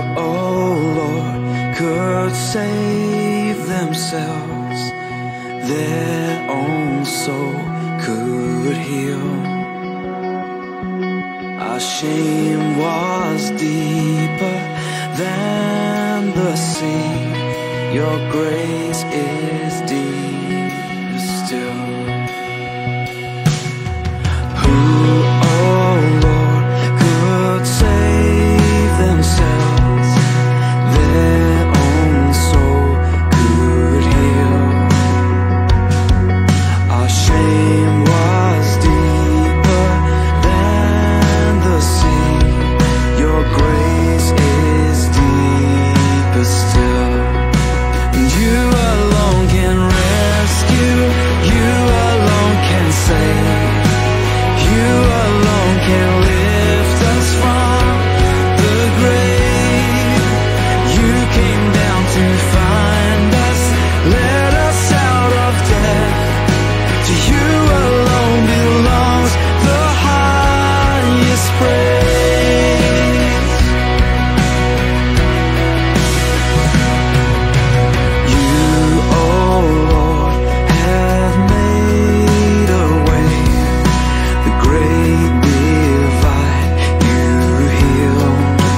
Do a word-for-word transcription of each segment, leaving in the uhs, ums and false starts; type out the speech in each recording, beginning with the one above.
oh Lord, could save themselves, their own soul could heal. Our shame was deeper than the sea, your grace is deeper still. Who, oh Lord, could save themselves, their own soul could heal. Our shame was deeper than the sea, your grace is deeper still. And you alone can rescue, you alone can save, you alone can lift us from the grave. You came down to find us, let us out of death. To you alone belongs the highest praise. You, oh Lord, have made a way, the great divide you heal.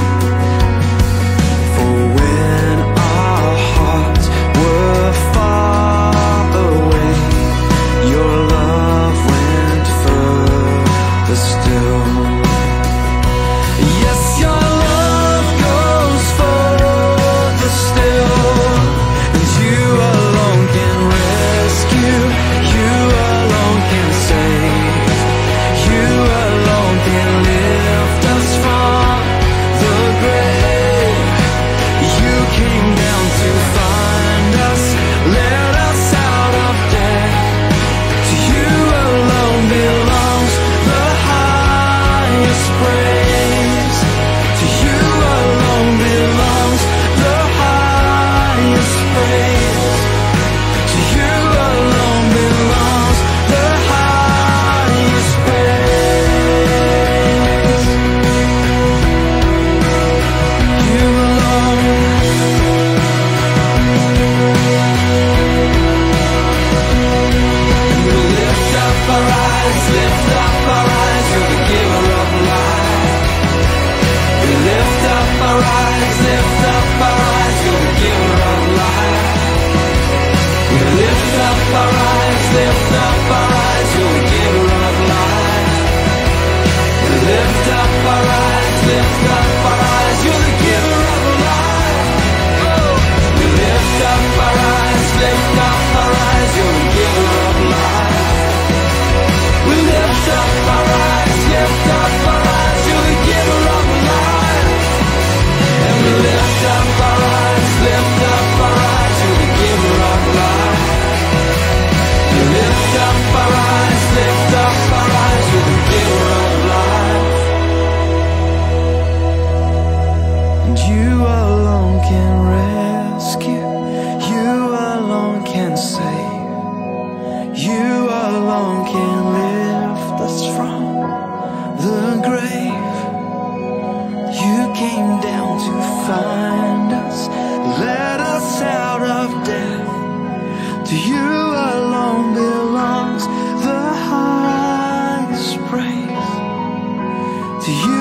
For when our hearts were far away, your love went further still. Yes, your love goes further still. And you alone can rescue, you alone can save, you alone can lift us from the grave. You came down to find us, let us out of death. To you alone belongs the highest praise. To you alone belongs the highest praise. To you alone belongs the highest praise. You alone. We lift up our eyes, lift up our eyes, you're the giver of life. We lift up our eyes, lift up our eyes, you're the giver of life. We lift up our eyes, lift up our eyes, you're the giver of life. We lift up our eyes, lift up our eyes, you're the giver of life. Oh. We lift up our eyes, lift up our eyes, you're the giver of life. We lift up our eyes, lift up our eyes, you're the giver of life. And we lift up our eyes, lift up our eyes, you're the giver of life. We lift up our eyes, lift up our eyes, you're the giver of life. And you alone can rescue, you alone can save, you alone can lift us from the grave. You came down to find us, let us out of death. To you alone belongs the highest praise. To you